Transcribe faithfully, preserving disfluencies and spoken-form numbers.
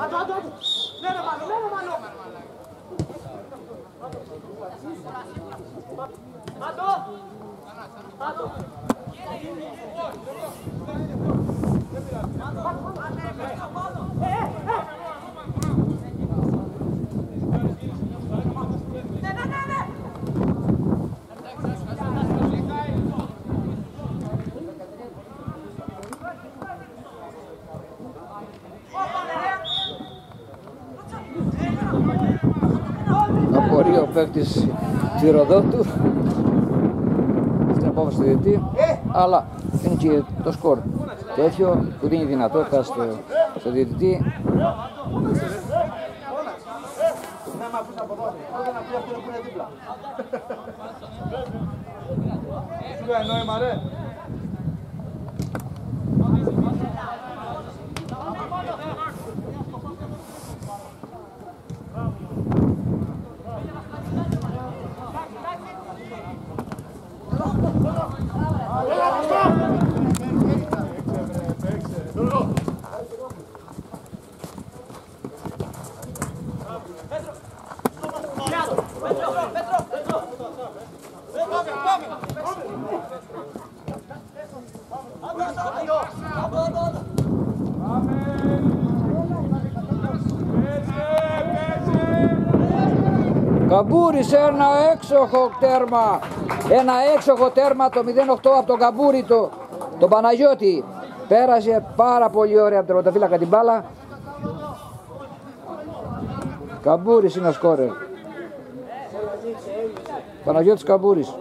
Απορεί ο παίκτης Τσιροδότου στην απόφαση του διαιτητή, αλλά είναι και το σκορ τέτοιο που δίνει δυνατότητα στο, στο διαιτητή Καμπούρης, ένα έξοχο τέρμα, ένα έξοχο τέρμα το μηδέν οκτώ από τον Καμπούρη, το, τον Παναγιώτη. Πέρασε πάρα πολύ ωραία από τον τερματοφύλακα την μπάλα. Καμπούρης είναι ο σκόρερ. Παναγιώτης Καμπούρης.